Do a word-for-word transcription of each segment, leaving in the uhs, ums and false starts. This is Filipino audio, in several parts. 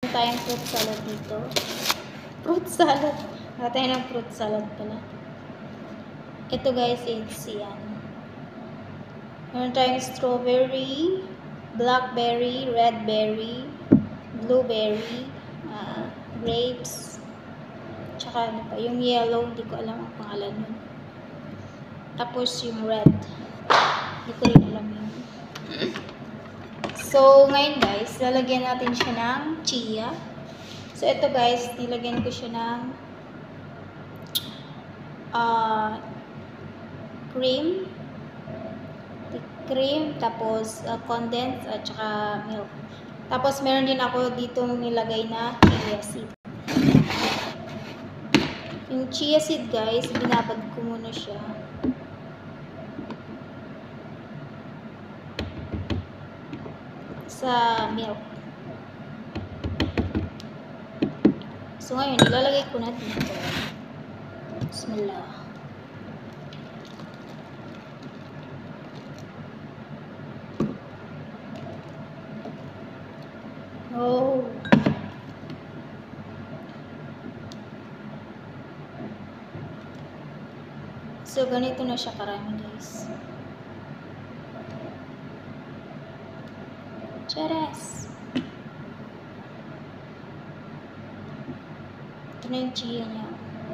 Tayong fruit salad dito. Fruit salad. Wala tayo ng fruit salad pala. Ito guys, it's yan. Meron tayong strawberry, blackberry, red berry, blueberry, uh, grapes, tsaka ano pa, yung yellow, hindi ko alam ang pangalan nun. Tapos yung red, hindi ko rin alam yun. So, ngayon guys, lalagyan natin siya ng chia. So, ito guys, nilagyan ko siya ng uh, cream, cream, tapos uh, condensed, at saka milk. Tapos, meron din ako dito nilagay na chia seed. Yung chia seed guys, binabad ko muna siya. Sa milk. So, ngayon, ilalagay ko na dito. Bismillah. Oh. So, ganito na siya karami, guys. Charas! Ito na yung chia niya.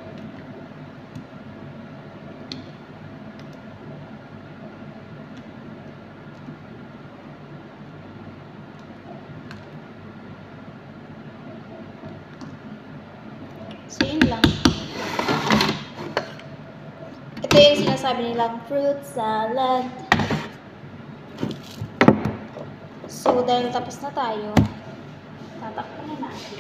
So, yun lang. Ito yung sinasabi nilang fruit salad. So, dahil tapos na tayo, tatakpan na natin.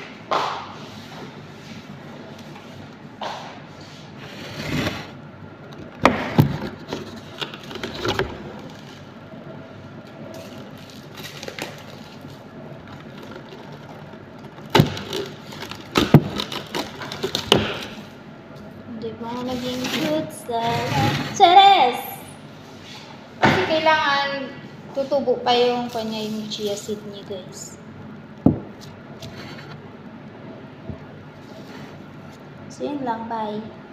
Diba naging fruit salad? Chares! Kasi kailangan tutubo pa yung kanya yung chia seed niya, guys. So, yun lang. Bye.